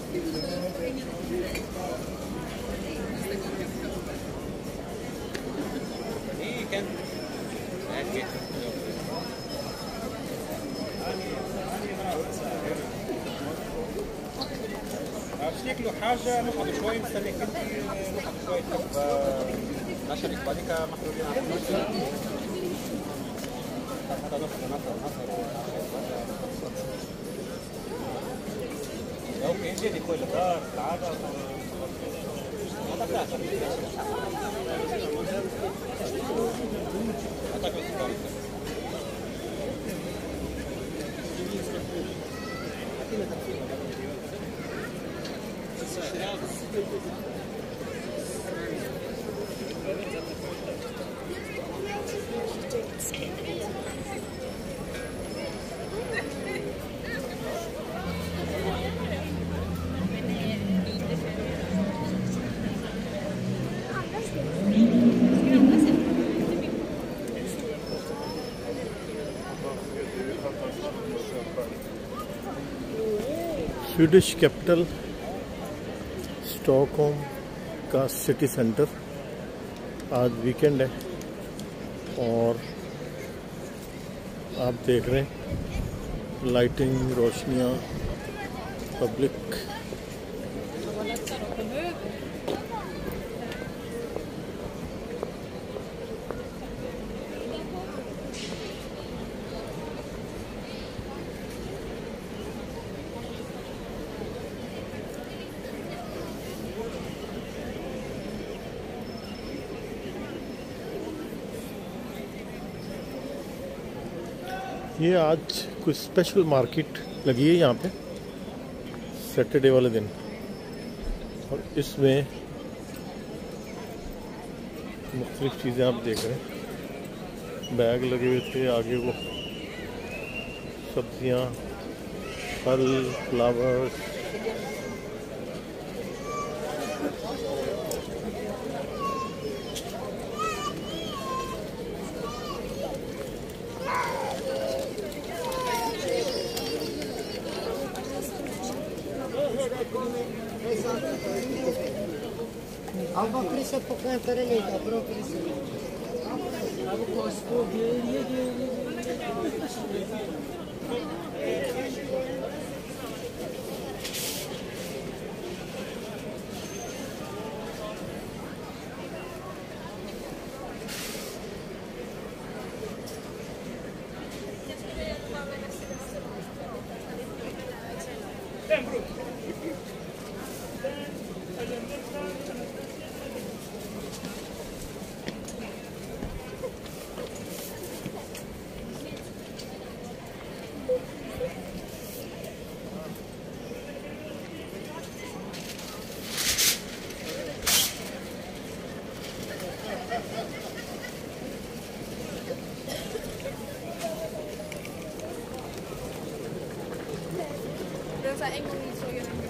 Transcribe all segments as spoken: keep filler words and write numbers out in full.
شكله حاجة نقعد شوي نستنى كنت نقعد شوي تحب نشرك بعديك محروقين على النصر هذا نصر نصر نصر لو كان جدي كل دار العادة هذا ثلاثة Swedish capital Stockholm का city centre. आज weekend है और आप देख रहे हैं लाइटिंग, रोशनियाँ, पब्लिक। ये आज कुछ स्पेशल मार्केट लगी है यहाँ पे सैटरडे वाले दिन, और इसमें मुख्तलिफ चीज़ें आप देख रहे हैं। बैग लगे हुए थे, आगे वो सब्जियाँ, फल, flowers. Albo prisa pokoja perelita, bro prisa. Albo kosko geriye geriye. Those are English, so you're not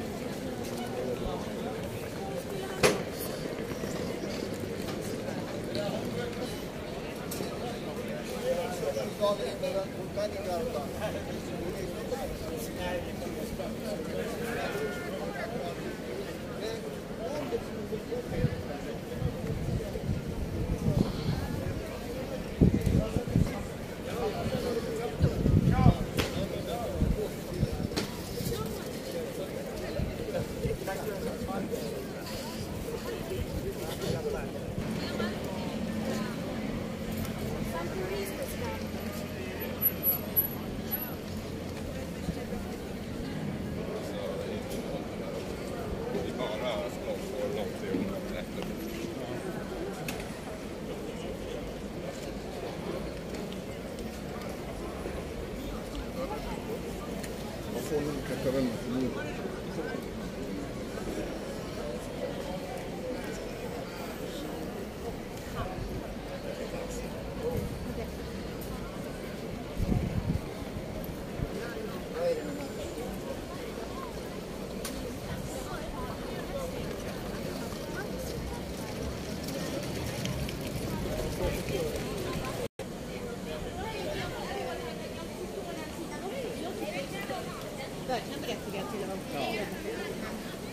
verkligen berättigad till att vara